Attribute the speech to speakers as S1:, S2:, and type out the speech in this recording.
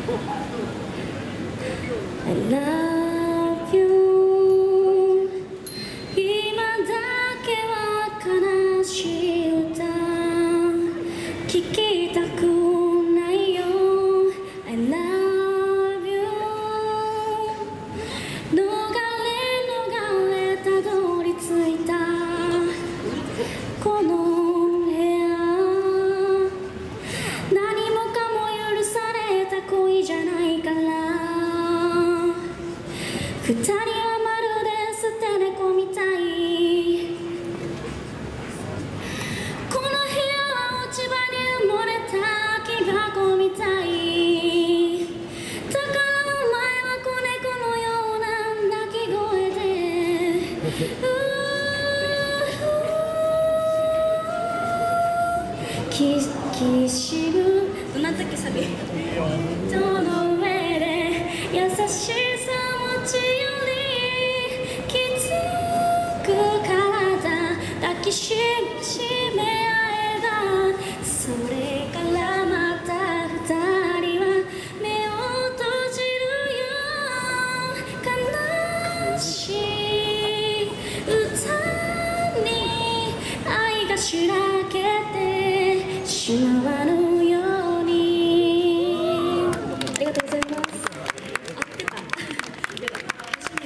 S1: I love you 今だけは悲しい歌聞きたくないよ I love you 逃れたどり着いたこの部屋何もかも許された恋じゃないから二人はまるで捨て猫みたいこの部屋は落ち葉に埋もれた空き箱みたいだからお前は子猫のような鳴き声できしむどなったっけサビ人の上で優しさ持ちよりきつく体抱きしめ